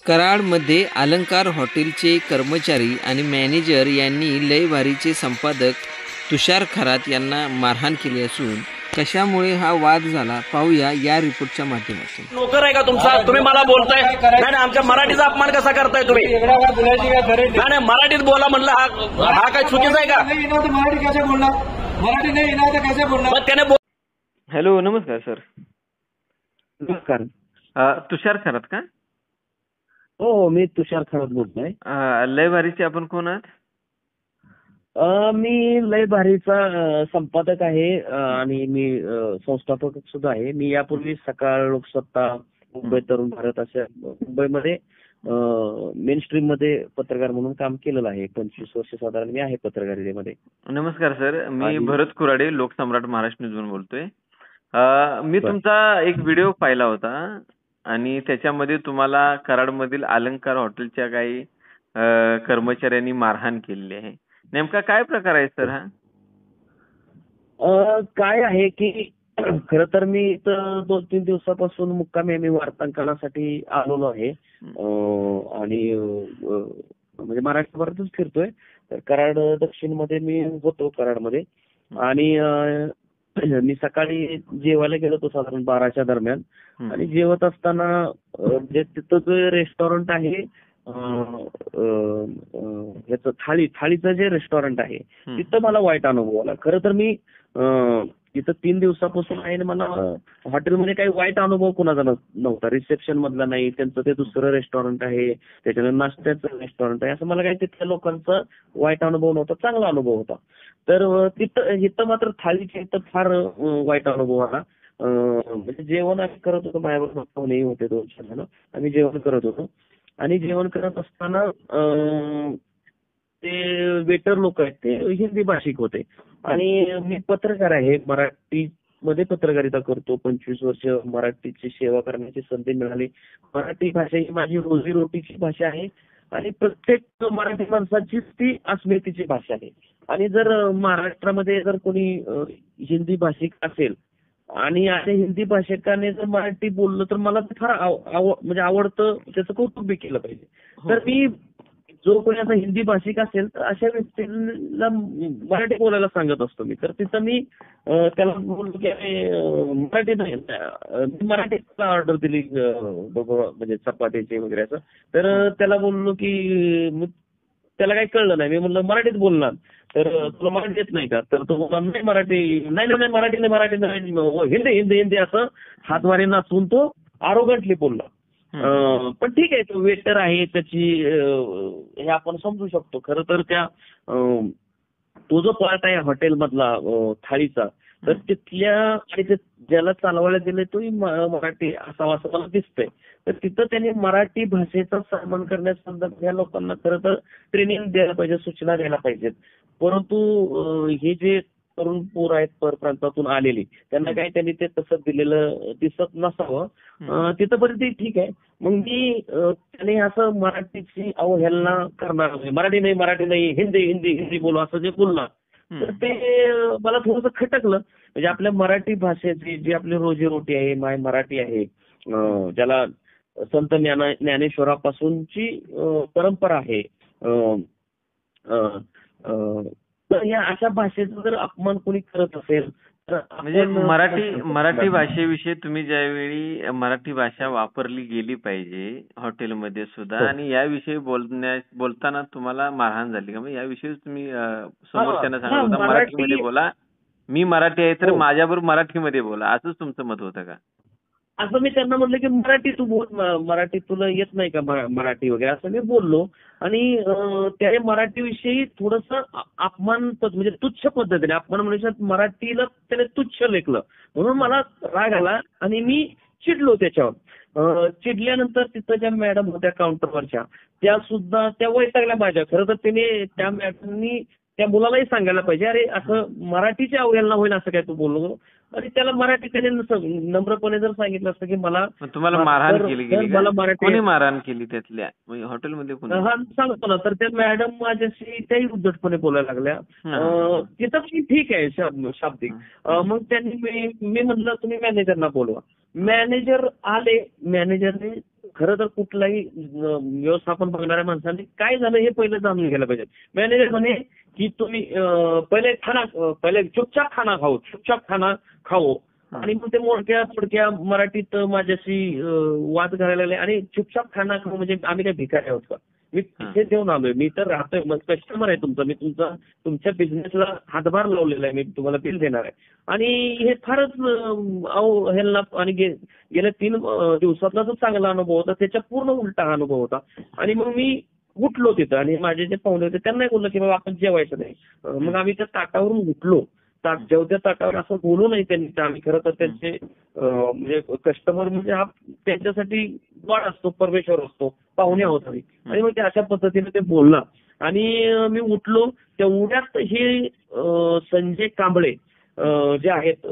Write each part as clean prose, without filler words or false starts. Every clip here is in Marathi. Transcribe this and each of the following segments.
कराडमध्ये अलंकार हॉटेलचे कर्मचारी आणि मॅनेजर यांनी लय भारीचे संपादक तुषार खरात यांना मारहाण केली असून कशामुळे हा वाद झाला पाहूया या रिपोर्टच्या माध्यमातून. नोकर आहे का तुमचा? तुम्ही मला बोलताय नाही आमच्या मराठीचा अपमान कसा करताय तुम्ही? नाही मराठीत बोला म्हणलं. हा काय चुकीचं आहे का? मराठी कसे बोलणार? मराठी नाही येणार तर कसे बोलणार? मग त्याने हॅलो, नमस्कार सर. नमस्कार. तुषार खरात का? हो, मी तुषार खरात बोलतोय. लय भारीचे आपण कोण आहात? मी लय भारीचा संपादक आहे आणि मी संस्थापक सुद्धा आहे. मी यापूर्वी सकाळ, लोकसत्ता, मुंबई तरुण भारत अशा मुंबईमध्ये मेन स्ट्रीम मध्ये पत्रकार म्हणून काम केलेलं आहे. 25 वर्ष साधारण मी आहे पत्रकारितेमध्ये. नमस्कार सर, मी भरत कुराडे, लोकसम्राट महाराष्ट्र न्यूज बोलतोय. मी तुमचा एक व्हिडिओ पाहिला होता आणि त्याच्यामध्ये तुम्हाला कराडमधील अलंकार हॉटेलच्या काही कर्मचाऱ्यांनी मारहाण केलेली आहे. नेमका काय प्रकार आहे सर हा? काय आहे की खरं तर मी इथं 2-3 दिवसापासून मुक्कामी मी वार्तांकनासाठी आलेलो आहे आणि म्हणजे मराठवाड्यातच फिरतोय. तर कराड दक्षिण मध्ये मी होतो कराडमध्ये आणि मी सकाळी जेवायला गेलो होतो साधारण 12च्या दरम्यान आणि जेवत असताना जे तिथं जे रेस्टॉरंट आहे ह्याचं थाळीचं जे रेस्टॉरंट आहे तिथं मला वाईट अनुभव आला. खरं तर मी इथं 3 दिवसापासून आहे आणि मला हॉटेलमध्ये काही वाईट अनुभव कुणाचा नव्हता. रिसेप्शन मधला नाही, त्यांचं ते दुसरं रेस्टॉरंट आहे, त्याच्यानंतर नाश्त्याचं रेस्टॉरंट आहे, असं मला काही तिथल्या लोकांचा वाईट अनुभव नव्हता, चांगला अनुभव होता. तर इथं मात्र थाळीच्या इथं फार वाईट अनुभव आला. म्हणजे जेवण आम्ही करत होतो, माझ्याबरोबर पाहुणेही होते 2-4 जण. आम्ही जेवण करत होतो आणि जेवण करत असताना ते वेटर लोक आहेत ते हिंदी भाषिक होते आणि मी पत्रकार आहे, मराठीमध्ये पत्रकारिता करतो. 25 वर्ष मराठीची सेवा करण्याची संधी मिळाली. मराठी भाषा ही माझी रोजीरोटीची भाषा आहे आणि प्रत्येक मराठी माणसाचीच ती अस्मितेची भाषा आहे. आणि जर महाराष्ट्रामध्ये जर कोणी हिंदी भाषिक असेल आणि अशा हिंदी भाषिकाने जर मराठी बोललं तर मला ते फार म्हणजे आवडतं, त्याचं कौतुक केलं पाहिजे. तर मी जो कोणी आता हिंदी भाषिक असेल तर अशा व्यक्तीला मराठी बोलायला सांगत असतो मी. तर तिथं मी त्याला बोललो की मराठी नाही, मी मराठीला ऑर्डर दिली म्हणजे चपातीची वगैरे असं. तर त्याला बोललो की त्याला काही कळलं नाही. मी म्हणलं मराठीत बोलणार, तर तुला मराठी येत नाही का? तर तो बोलला नाही मराठी नाही मराठी नाही हिंदी असं हातवारे नाचून तो आरोगंटली बोलला. पण ठीक आहे, तो वेटर आहे, त्याची हे आपण समजू शकतो. खरं तर तो जो पार्ट आहे हॉटेल मधला थाळीचा, तर तिथल्या आणि ज्याला चालवायला दिले तोही मराठी असावा असं मला दिसतंय. तर तिथं त्यांनी मराठी भाषेचा सन्मान करण्यासंदर्भात या लोकांना खरं तर ट्रेनिंग द्यायला पाहिजे, सूचना द्यायला पाहिजेत. परंतु हे जे तरुण पोर आहेत परप्रांतातून आलेली, त्यांना काही त्यांनी ते तसं दिलेलं दिसत नसावं. तिथपर्यंत ठीक आहे. मग मी त्याने असं मराठीची अवहेलना करणार, मराठी नाही हिंदी बोलू असं जे बोलणार, तर ते मला थोडंसं खटकलं. म्हणजे आपल्या मराठी भाषेची जी आपली रोजीरोटी आहे, माय मराठी आहे, ज्याला संत ज्ञानेश्वरापासूनची परंपरा आहे, तर या अशा भाषेचा जर अपमान कोणी करत असेल तर म्हणजे मराठी भाषेविषयी तुम्ही ज्यावेळी मराठी भाषा वापरली गेली पाहिजे हॉटेलमध्ये सुद्धा आणि याविषयी बोलताना तुम्हाला मारहाण झाली का? मग याविषयी तुम्ही समोरच्यांना सांगत होता मराठीमध्ये बोला, मी मराठी आहे तर माझ्याबरोबर मराठीमध्ये बोला, असंच तुमचं मत होतं का? असं मी त्यांना म्हटलं की मराठी तू बोल, मराठी तुला येत नाही का मराठी वगैरे असं मी बोललो. आणि त्याने मराठीविषयी थोडंसं अपमान म्हणजे तुच्छ पद्धतीने अपमान म्हणजे मराठीला त्याने तुच्छ लेखलं, म्हणून मला राग आला आणि मी चिडलो त्याच्यावर. चिडल्यानंतर तिथं ज्या मॅडम होत्या काउंटरवरच्या त्या सुद्धा त्या वैतागल्या माझ्या. खरं तर त्याने त्या मॅडमनी त्या मुलालाही सांगायला पाहिजे, अरे असं मराठीची अवहेलना होईल असं काय तू बोललो. आणि त्याला मराठी त्याने नम्रपणे जर सांगितलं असतं की मला तुम्हाला मारहाण केली गेली, मला मराठी कोणी मारहाण केली त्यातल्या हॉटेलमध्ये हा सांगतो ना. तर त्या मॅडम माझ्याशी त्याही उद्धटपणे बोलायला लागल्या. तिथं ठीक आहे शाब्दिक. मग त्यांनी मी म्हटलं तुम्ही मॅनेजरना बोलवा. मॅनेजर आले, मॅनेजरने खरं तर कुठलाही व्यवस्थापन बघणाऱ्या माणसाने काय झालं हे पहिलं जाणून घ्यायला पाहिजे. मॅनेजर म्हणे की तुम्ही पहिले चुपचाप खाना खाओ आणि मग ते मोडक्या थोडक्या मराठीत माझ्याशी वाद करायला लागले आणि चुपचाप खाना खाऊ म्हणजे आम्ही काय भिकारी आहोत का? मी तिथे देऊन आलोय, मी तर राहतोय, मग कस्टमर आहे तुमचा, मी तुमच्या बिझनेसला हातभार लावलेला आहे, मी तुम्हाला बिल देणार आहे. आणि हे फारच ह्याला आणि गेल्या 3 दिवसातला जो चांगला अनुभव होता त्याच्या पूर्ण उलटा हा अनुभव होता. आणि मग मी उठलो तिथं आणि माझे जे पाहुणे होते त्यांनाही बोललो की बाबा आपण जेवायचं नाही. मग आम्ही त्या ताटावरून उठलो. जेवत्या ताटावर असं बोलू नाही त्यांनी. आम्ही खरं तर त्यांचे म्हणजे कस्टमर म्हणजे हा त्यांच्यासाठी गॉड असतो, परमेश्वर असतो, पाहुणे आहोत आम्ही. आणि मग ते अशा पद्धतीने ते बोलला आणि मी उठलो. तेवढ्यात हे संजय कांबळे जे आहेत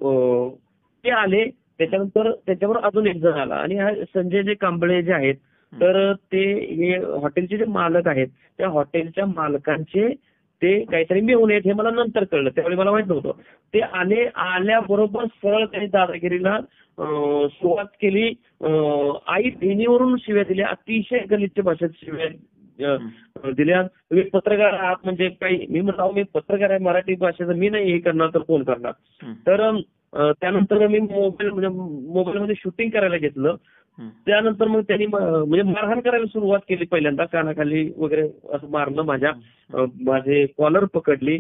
ते आले. त्याच्यानंतर त्याच्यावर अजून एक जण आला आणि हा संजय जे कांबळे जे आहेत तर ते हे हॉटेलचे जे मालक आहेत त्या हॉटेलच्या मालकांचे ते काहीतरी मिळून येत हे मला नंतर कळलं. त्यावेळी मला माहित नव्हतं. ते आल्याबरोबर सरळ त्यांनी दादागिरीला सुरुवात केली. आई बहिणीवरून शिव्या दिल्या, अतिशय गलिच्छ भाषेत शिव्या दिल्या. तुम्ही पत्रकार आहात म्हणजे काही, मी म्हटलं मी पत्रकार आहे, मराठी भाषेचं मी नाही हे करणार तर कोण करणार. तर त्यानंतर मी मोबाईलमध्ये शूटिंग करायला घेतलं. त्यानंतर मग त्यांनी म्हणजे मारहाण करायला सुरुवात केली. पहिल्यांदा कानाखाली वगैरे असं मारलं, माझे कॉलर पकडली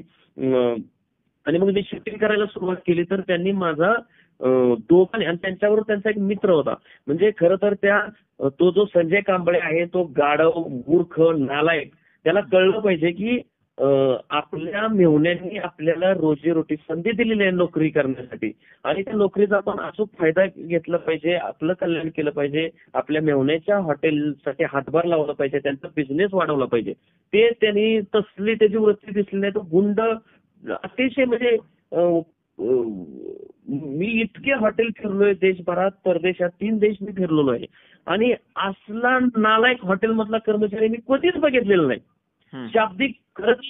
आणि मग ते शूटिंग करायला सुरुवात केली. तर त्यांनी माझा दोघांनी आणि त्यांच्यावर त्यांचा एक मित्र होता. म्हणजे खरं तर तो जो संजय कांबळे आहे तो गाढव, मूर्ख, नालायक, त्याला कळलं पाहिजे की आपल्या मेहुण्यांनी आपल्याला रोजीरोटी संधी दिलेली आहे नोकरी करण्यासाठी आणि त्या नोकरीचा आपण अचूक फायदा घेतला पाहिजे, आपलं कल्याण केलं पाहिजे, आपल्या मेहुण्याच्या हॉटेलसाठी हातभार लावला पाहिजे, त्यांचा बिझनेस वाढवला पाहिजे. ते त्यांनी तसली त्याची वृत्ती दिसली नाही. तो गुंड अतिशय म्हणजे मी इतके हॉटेल फिरलोय देशभरात, परदेशात 3 देश मी फिरलेलो आहे आणि असला नालायक हॉटेलमधला कर्मचारी मी कधीच बघितलेला नाही. शाब्दिक खरंच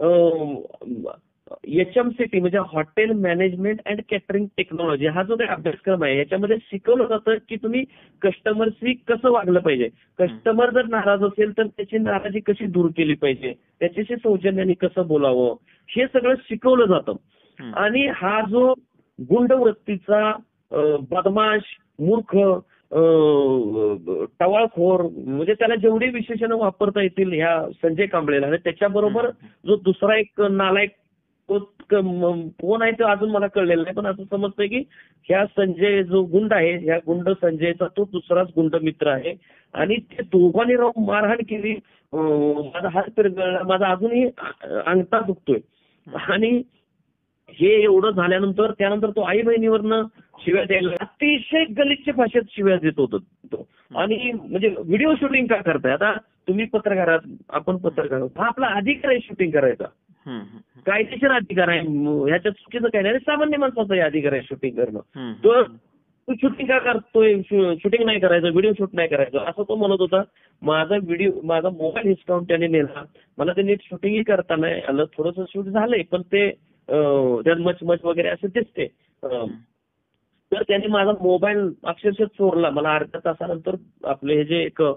HMCT म्हणजे hotel management and catering technology हा जो काही अभ्यासक्रम आहे याच्यामध्ये शिकवलं जातं की तुम्ही कस्टमरशी कसं वागलं पाहिजे, कस्टमर जर नाराज असेल तर त्याची नाराजी कशी दूर केली पाहिजे, त्याच्याशी सौजन्याने कसं बोलावं, हे सगळं शिकवलं जातं. आणि हा जो गुंड वृत्तीचा बदमाश, मूर्ख, टवाळखोर म्हणजे त्याला जेवढी विशेषणं वापरता येतील ह्या संजय कांबळेला, त्याच्याबरोबर जो दुसरा एक नालायक कोण आहे ते अजून मला कळलेलं नाही, पण असं समजतंय की ह्या संजय जो गुंड आहे, ह्या गुंड संजयचा तो दुसराच गुंड मित्र आहे. आणि ते दोघांनी राहून मारहाण केली. माझा हात पिरगळला, माझा अजूनही अंगठा दुखतोय. आणि हे एवढं झाल्यानंतर त्यानंतर तो आई बहिणीवरनं शिव्या द्यायला, अतिशय गलिच्छ भाषेत शिव्या देत होतो तो. आणि म्हणजे व्हिडिओ शूटिंग का करताय? आता तुम्ही पत्रकार आहात, आपण पत्रकार आहोत, हा आपला अधिकार आहे शूटिंग करायचा, कायदेशीर अधिकार आहे, ह्याच्यात चुकीचं काही नाही, सामान्य माणसाचा अधिकार आहे शूटिंग करणं. तू शूटिंग का करतोय, शूटिंग नाही करायचं, व्हिडिओ शूट नाही करायचं असं तो म्हणत होता. माझा मोबाईल हिसकावून त्याने नेला. मला ते नीट शूटिंगही करता नाही आलं, थोडंसं शूट झालंय पण ते त्यात मच वगैरे असं दिसते. तर त्यांनी माझा मोबाईल अक्षरशः चोरला. मला अर्ध्या तासानंतर आपले हे जे एक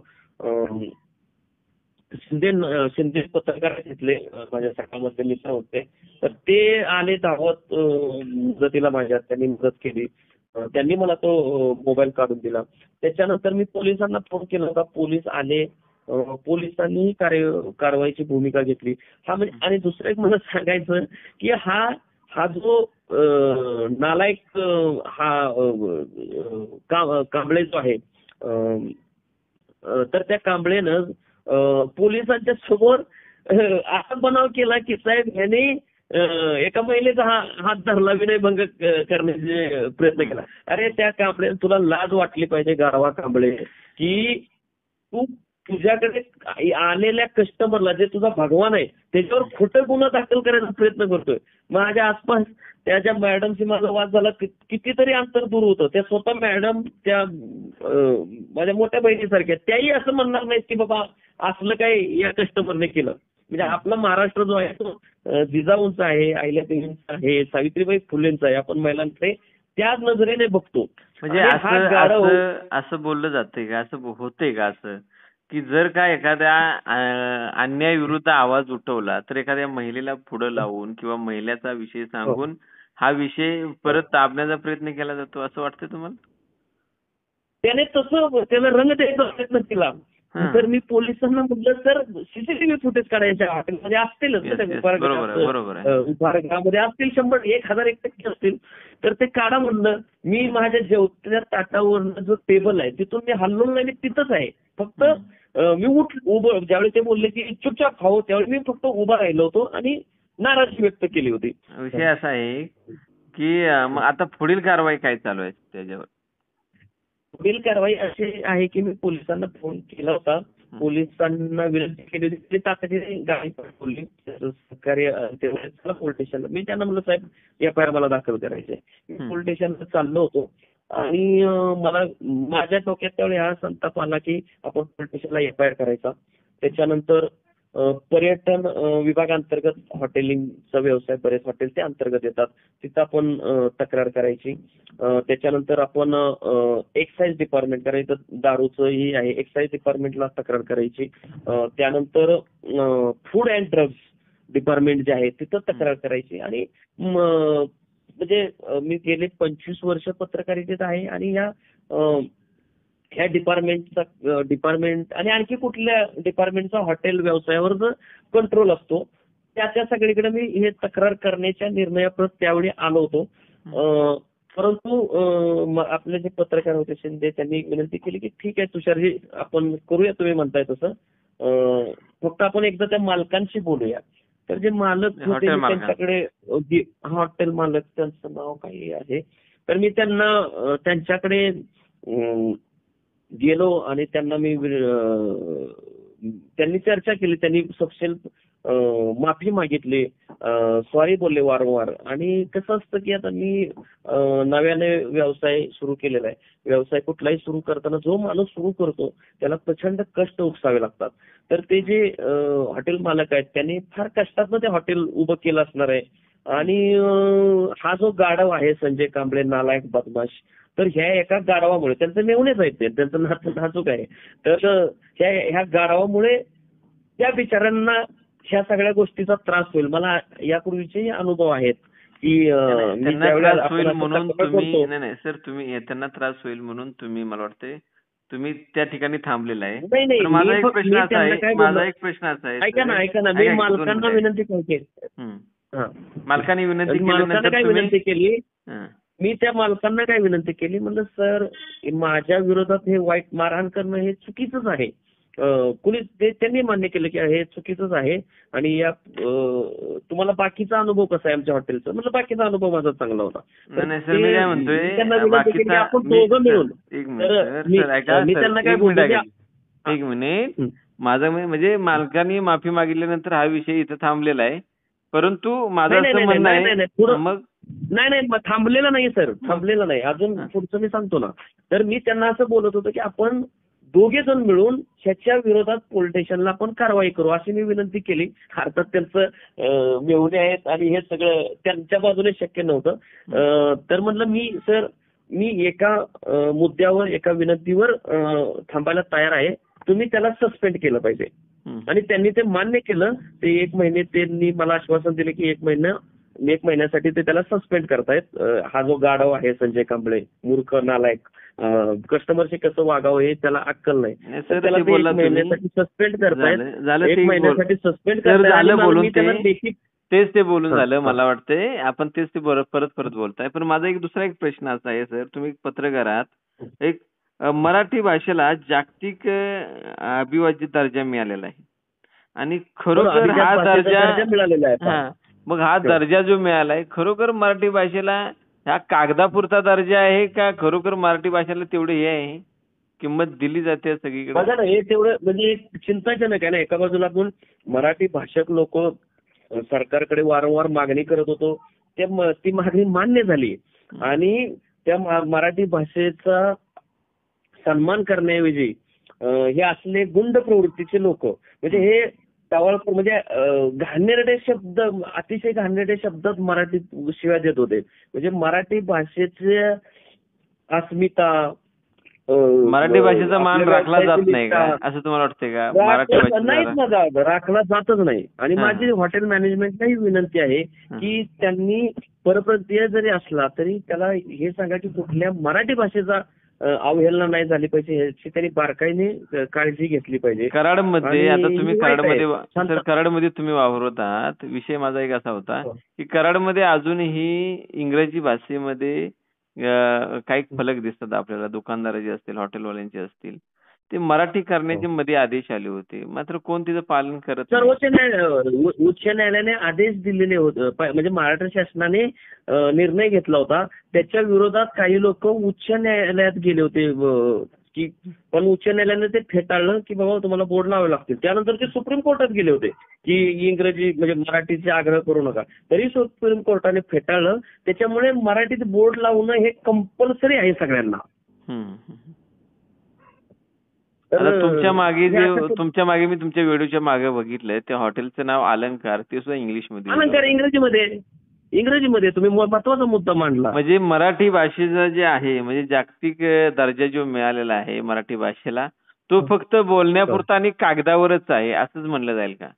शिंदे पत्रकार घेतले, माझ्या सकाळमध्ये मित्र होते, तर ते आले धावत मदतीला माझ्या, त्यांनी मदत केली. त्यांनी मला तो मोबाईल काढून दिला. त्याच्यानंतर मी पोलिसांना फोन केला होता. पोलीस आले, पोलिसांनी कारवाईची भूमिका घेतली. हा म्हणजे आणि दुसरं एक मला सांगायचं की हा जो नालायक कांबळे जो आहे, तर त्या कांबळेनं पोलिसांच्या समोर असा बनाव केला की साहेब ह्याने एका महिलेचा हात धरला, विनयभंग करण्याचे प्रयत्न केला. अरे त्या कांबळे, तुला लाज वाटली पाहिजे गाढवा कांबळे, की तू तुझ्याकडे आलेल्या कस्टमरला, जे तुझा भगवान आहे, त्याच्यावर खोटं गुन्हा दाखल करायचा प्रयत्न करतोय. माझ्या आसपास त्याच्या मॅडमशी माझा वाद झाला, कितीतरी अंतर दूर होतं. त्या स्वतः मॅडम त्या माझ्या मोठ्या बहिणीसारख्या, त्याही असं म्हणणार नाहीत की बाबा असलं काही या कस्टमरने केलं. म्हणजे आपला महाराष्ट्र जो आहे तो जिजाऊंचा आहे, अहिल्यादेवींचा आहे, सावित्रीबाई फुलेंचा आहे. आपण महिलांकडे त्याच नजरेने बघतो. म्हणजे आणि हा असं गाढव असं असं बोललं जातंय का, असं होतंय का असं, की जर का एखाद्या अन्यायाविरुद्ध आवाज उठवला तर एखाद्या महिलेला पुढं लावून किंवा महिलेचा विषय हो. सांगून हा विषय परत दाबण्याचा प्रयत्न केला जातो असं वाटतंय तुम्हाला? त्याने तसं त्याला रंग द्यायचा प्रयत्न केला. हां. तर मी पोलिसांना म्हटलं सर सीसीटीव्ही फुटेज काढायच्या हॉटेलमध्ये असतीलच ना येस, त्या येस. बरोबर आहे, बरोबर आहे. उपहारगृहामध्ये असतील 1,000-1,000% असतील. तर ते काढा म्हणलं. मी माझ्या जेवत्या ताटावरनं जो टेबल आहे तिथून मी हललो नाही, मी तिथंच आहे. फक्त मी उभं ज्यावेळी ते बोलले की चुपचाप खाऊ त्यावेळी मी फक्त उभा राहिलो होतो आणि नाराजी व्यक्त केली होती. विषय असा आहे की मग आता पुढील कारवाई काय चालू आहे त्याच्यावर? पुढील कारवाई अशी आहे की मी पोलिसांना फोन केला होता. पोलिसांना विनंती केली होती की तातडीने गाडी पाठवली सहकार्य चला पोलीस स्टेशनला. मी त्यांना म्हणलं साहेब FIR मला दाखल करायचे. मी पोलीस स्टेशनला चाललो होतो आणि मला माझ्या डोक्यात त्यावेळी हा संताप आला की आपण पोलीस स्टेशनला FIR करायचा. त्याच्यानंतर पर्यटन विभागांतर्गत हॉटेलिंगचा व्यवसाय बरेच हॉटेल त्या अंतर्गत येतात. तिथं आपण तक्रार करायची. त्याच्यानंतर आपण एक्साईज डिपार्टमेंट करायचं दारूचंही आहे एक्साईज डिपार्टमेंटला तक्रार करायची. त्यानंतर फूड अँड ड्रग्स डिपार्टमेंट जे आहे तिथं तक्रार करायची आणि म्हणजे मी गेले 25 वर्ष पत्रकारितेत आहे आणि ह्या डिपार्टमेंट आणि आणखी कुठल्या डिपार्टमेंटचा हॉटेल व्यवसायावर जर कंट्रोल असतो त्या सगळीकडे मी हे तक्रार करण्याच्या निर्णयाप्रत त्यावेळी आलो होतो. परंतु आपले जे पत्रकार होते शिंदे त्यांनी विनंती केली की ठीक आहे तुषारजी आपण करूया तुम्ही म्हणताय तसं. फक्त आपण एकदा त्या मालकांशी बोलूया. तर जे मालक होते त्यांच्याकडे हॉटेल मालक त्यांचं नाव काही आहे. तर मी त्यांच्याकडे गेलो आणि त्यांना त्यांनी चर्चा केली. त्यांनी सपशेल माफी मागितली, सॉरी बोलले वारंवार. आणि कसं असतं की आता मी नव्याने व्यवसाय सुरू केलेला आहे. व्यवसाय कुठलाही सुरू करताना जो माणूस सुरू करतो त्याला प्रचंड कष्ट उपसावे लागतात. तर ते जे हॉटेल मालक आहेत त्यांनी फार कष्टातनं ते हॉटेल उभं केलं असणार आहे. आणि हा जो गाढव आहे संजय कांबळे नालायक बदमाश तर ह्या एका गाढवामुळे त्यांचं मेवणेच आहेत त्यांचं नाचूक आहे. तर ह्या गाढवामुळे त्या बिचाऱ्यांना ह्या सगळ्या गोष्टीचा त्रास होईल. मला यापूर्वीचे अनुभव आहेत की सर तुम्ही त्यांना त्रास होईल म्हणून तुम्ही मला वाटते तुम्ही त्या ठिकाणी थांबलेला आहे. नाही माझा एक प्रश्न असा आहे ऐका ना मी मालकांना विनंती करते. मालकांनी विनंती केली मी त्या मालकांना काय विनंती केली म्हणलं सर माझ्या विरोधात हे वाईट मारहाण करणं हे चुकीचंच आहे. कुणी त्यांनी मान्य केलं की हे चुकीचंच आहे. आणि या तुम्हाला बाकीचा अनुभव कसा आहे आमच्या हॉटेलचा म्हणलं बाकीचा अनुभव माझा चांगला होता. नाही सर मी काय म्हणतोय आपण दोघं मिळून मी त्यांना काय बोलतो एक मिनिट माझं म्हणजे मालकांनी माफी मागितल्यानंतर हा विषय इथं थांबलेला आहे. परंतु माझं असं म्हणणं आहे मग नाही थांबलेला नाही सर थांबलेला नाही अजून पुढचं मी सांगतो ना. तर मी त्यांना असं बोलत होतो की आपण दोघे जण मिळून ह्याच्या विरोधात पोलीस स्टेशनला आपण कारवाई करू अशी मी विनंती केली. अर्थात त्यांचं मेहुणे आहेत आणि हे सगळं त्यांच्या बाजूने शक्य नव्हतं. तर म्हटलं मी एका मुद्द्यावर एका विनंतीवर थांबायला तयार आहे. तुम्ही त्याला सस्पेंड केलं पाहिजे. आणि त्यांनी ते मान्य केलं. ते 1 महिने त्यांनी मला आश्वासन दिले की 1 महिन्यासाठी ते त्याला सस्पेंड करतायत. हा जो गाढव आहे संजय कांबळे मूर्ख नालायक कस्टमरशी कसं वागावं हे त्याला अक्कल नाही. त्याला 1 महिन्यासाठी सस्पेंड करतायत. 1 महिन्यासाठी सस्पेंड करतायत. तेच ते बोलून झालं मला वाटतंय आपण तेच ते परत बोलताय. पण माझा दुसरा एक प्रश्न असा आहे सर तुम्ही पत्रकार आहात. एक मराठी भाषेला जागतिक अभिवाज्य दर्जा मिळालेला आहे आणि खरोखर हा दर्जा मिळालेला आहे. मग हा दर्जा जो मिळालाय खरोखर मराठी भाषेला ह्या कागदापुरता दर्जा आहे का खरोखर मराठी भाषेला तेवढे हे आहे किंमत दिली जाते सगळीकडे? बघा ना हे तेवढं म्हणजे चिंताजनक आहे ना. एका बाजूला आपण मराठी भाषक लोक सरकारकडे वारंवार मागणी करत होतो. ती मागणी मान्य झाली आणि त्या मराठी भाषेचा सन्मान करण्याऐवजी हे असले गुंड प्रवृत्तीचे लोक म्हणजे हे टावळपूर म्हणजे घाणेरडे शब्द अतिशय घाणेरडे शब्दात मराठीत शिव्या देत होते. म्हणजे मराठी भाषेचे अस्मिता, मराठी भाषेचा मान आपल्या राखला जात नाही का व्यवसायाची असं तुम्हाला वाटतंय का? मराठी नाहीच भाषेचा ना, राखला जातच नाही. आणि माझी हॉटेल मॅनेजमेंटलाही विनंती आहे की त्यांनी परप्रांतीय जरी असला तरी त्याला हे सांगा की कुठल्या मराठी भाषेचा अवहेलना नाही झाली पाहिजे याची त्यांनी बारकाईने काळजी घेतली पाहिजे. कराडमध्ये आता तुम्ही कराडमध्ये कराडमध्ये तुम्ही वावरत आहात. विषय माझा एक असा होता की कराडमध्ये अजूनही इंग्रजी भाषेमध्ये काही फलक दिसतात आपल्याला, दुकानदाराचे असतील, हॉटेलवाल्यांचे असतील. ते मराठी करण्याचे मध्ये आदेश आले होते, मात्र कोण तिचं पालन करत नाही. उच्च न्यायालयाने आदेश दिलेले होते, म्हणजे महाराष्ट्र शासनाने निर्णय घेतला होता. त्याच्या विरोधात काही लोक उच्च न्यायालयात गेले होते की, पण उच्च न्यायालयाने ते फेटाळलं की बाबा तुम्हाला बोर्ड लावावे लागतील. त्यानंतर ते सुप्रीम कोर्टात गेले होते की इंग्रजी म्हणजे मराठीचे आग्रह करू नका, तरी सुप्रीम कोर्टाने फेटाळलं. त्याच्यामुळे मराठीत बोर्ड लावणं हे कंपल्सरी आहे सगळ्यांना. आता तुमच्या मागे मी तुमच्या व्हिडिओच्या मागे बघितलंय, त्या हॉटेलचं नाव अलंकार, ते सुद्धा इंग्लिशमध्ये. अलंकार इंग्रजीमध्ये तुम्ही महत्वाचा मुद्दा मांडला. म्हणजे मराठी भाषेचं जे आहे, म्हणजे जागतिक दर्जा जो मिळालेला आहे मराठी भाषेला, तो फक्त बोलण्यापुरता आणि कागदावरच आहे असंच म्हणलं जाईल का?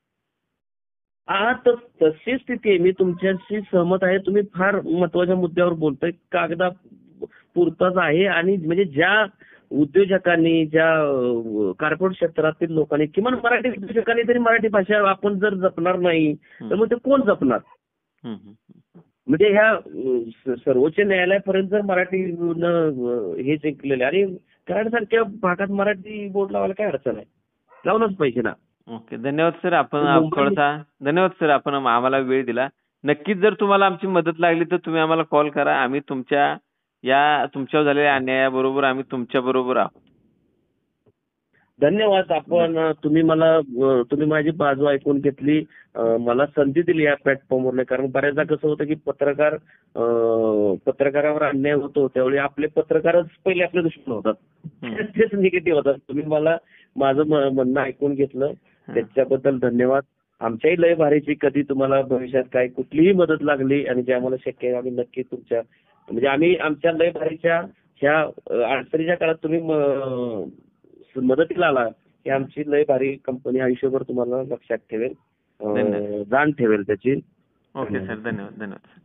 तशी स्थिती आहे. मी तुमच्याशी सहमत आहे. तुम्ही फार महत्वाच्या मुद्द्यावर बोलताय. कागदा पुरताच आहे. आणि म्हणजे ज्या उद्योजकांनी, ज्या कॉर्पोरेट क्षेत्रातील लोकांनी, किमान मराठी उद्योजकांनी तरी मराठी भाषा आपण जर जपणार नाही तर मग ते कोण जपणार? म्हणजे ह्या सर्वोच्च न्यायालयापर्यंत जर मराठी हे जिंकलेले, आणि कराडसारख्या भागात मराठी बोर्ड लावायला काय अडचण आहे? लावलंच पाहिजे ना. ओके, धन्यवाद सर. आपण आम्हाला वेळ दिला. नक्कीच जर तुम्हाला आमची मदत लागली तर तुम्ही आम्हाला कॉल करा. आम्ही तुमच्यावर झालेल्या अन्यायाबरोबर आम्ही तुमच्या बरोबर आहोत. धन्यवाद. तुम्ही माझी बाजू ऐकून घेतली, मला संधी दिली या प्लॅटफॉर्मवर. कारण बऱ्याचदा कसं होतं की पत्रकारावर अन्याय होतो, त्यावेळी आपले पत्रकारच पहिले आपले दुश्मन होतात, तेच निगेटिव्ह होतात. तुम्ही माझं म्हणणं ऐकून घेतलं, त्याच्याबद्दल धन्यवाद. आमच्याही लय भारीची कधी तुम्हाला भविष्यात काय कुठलीही मदत लागली आणि जे आम्हाला शक्य आहे आम्ही नक्की तुमच्या, म्हणजे आम्ही आमच्या लय भारीच्या ह्या अडचणीच्या काळात तुम्ही मदतीला आला, ही आमची लय भारी कंपनी आयुष्यभर तुम्हाला लक्षात ठेवेल, जाण ठेवेल त्याची. ओके सर, धन्यवाद.